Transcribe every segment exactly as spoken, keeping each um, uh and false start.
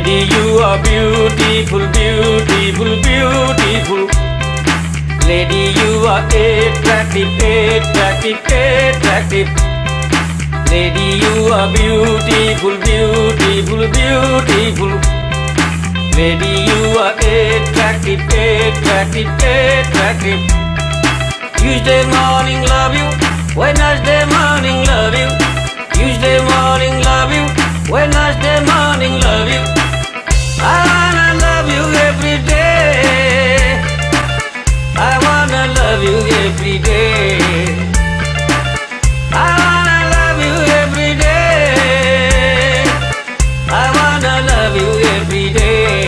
Lady, you are beautiful, beautiful, beautiful. Lady, you are attractive, attractive, attractive. Lady, you are beautiful, beautiful, beautiful. Lady, you are attractive, attractive, attractive. Tuesday morning, love you. Wednesday morning, love you. Tuesday morning, love you. Wednesday morning, love you. I wanna love you every day. I wanna love you every day. I wanna love you every day. I wanna love you every day.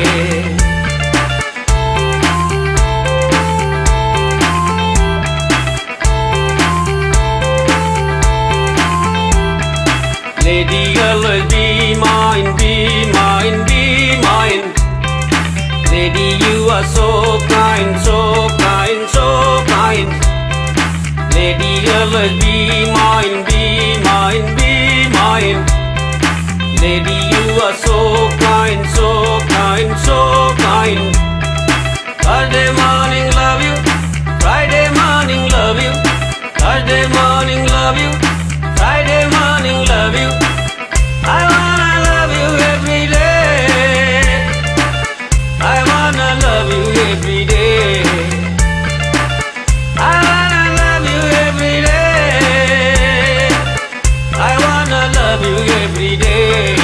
Lady, always be mine, be mine, be mine. Lady, you are so kind, so kind, so kind. Lady, always be mine, be mine, be mine. Lady, you are so kind, so kind, so kind. Thursday morning, love you. Friday morning, love you. Thursday morning, love you. Friday morning, love you. I wanna love you every day. I wanna love you every day. I wanna love you every day. I wanna love you every day.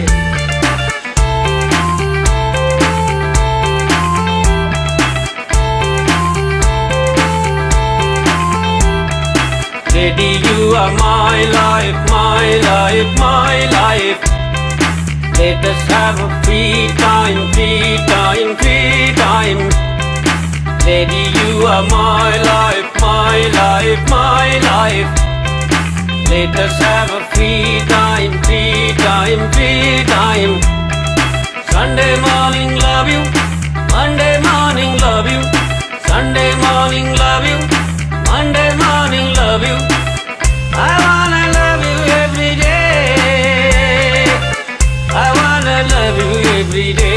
Lady, you are my life, my life, my life. Let us have a free time, free time, free time. Lady, you are my life, my life, my life. Let us have a free time, free time, free time. Sunday morning, love you. Monday morning, love you. Sunday morning, love you. Monday morning, love you. I wanna love you every day. I wanna love you every day.